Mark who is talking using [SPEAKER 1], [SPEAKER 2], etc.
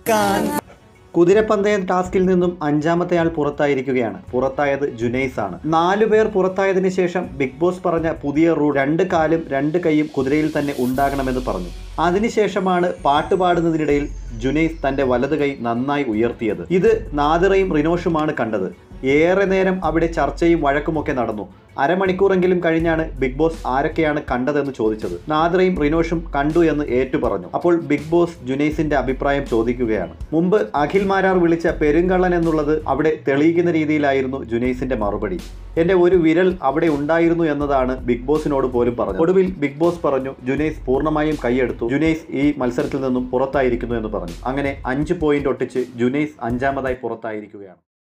[SPEAKER 1] കുതിരപ്പന്തയം ടാസ്കിൽ നിന്നും അഞ്ചാമത്തെയാൾ പുറത്തായിരിക്കുകയാണ്. പുറത്തായത് ജുനൈസ് ആണ്. 4 പേർ പുറത്തായതിനു ശേഷം ബിഗ് ബോസ് പറഞ്ഞ പുതിയ റൂൾ 2 കാലും 2 കൈയും കുതിരയിൽ തന്നെ ഉണ്ടാകണമെന്ന് പറഞ്ഞു. അതിനുശേഷമാണ് പാട്ട് പാടുന്നതിനിടയിൽ ജുനൈസ് തന്റെ വലത് കൈ നന്നായി ഉയർത്തിയത്. ഇത് നാദിറയും റിനോഷുമാണ് കണ്ടത്. ഏറെ നേരം അവിടെ ചർച്ചയും വഴക്കുമൊക്കെ നടന്നു. അരമണിക്കൂറെങ്കിലും കഴിഞ്ഞാണ് ബിഗ് ബോസ് ആരൊക്കെയാണ് കണ്ടതെന്ന് ചോദിച്ചത്. നാദിറയും റിനോഷും കണ്ടു എന്ന് ഏറ്റു പറഞ്ഞു. അപ്പോൾ ബിഗ് ബോസ് ജുനൈസിന്റെ അഭിപ്രായം ചോദിക്കുകയാണ്. മുമ്പ് അഖിൽ മാരാർ വിളിച്ച പെരുങ്കള്ളൻ എന്നുള്ളത് അവിടെ തെളിയിക്കുന്ന രീതിയിലായിരുന്നു ജുനൈസിന്റെ മറുപടി. എന്റെ ഒരു വിരൽ അവിടെ ഉണ്ടായിരുന്നു എന്നതാണ് ബിഗ് ബോസിനോട് പോലും പറഞ്ഞത്. ഒടുവിൽ ബിഗ് ബോസ് പറഞ്ഞു ജുനൈസ് പൂർണ്ണമായും കൈയെടുത്തു, ജുനൈസ് ഈ മത്സരത്തിൽ നിന്നും പുറത്തായിരിക്കുന്നു എന്ന് പറഞ്ഞു. അങ്ങനെ 5 പോയിന്റ് ഒട്ടിച്ച് ജുനൈസ് 5ാമതായി പുറത്തായിരിക്കുകയാണ്.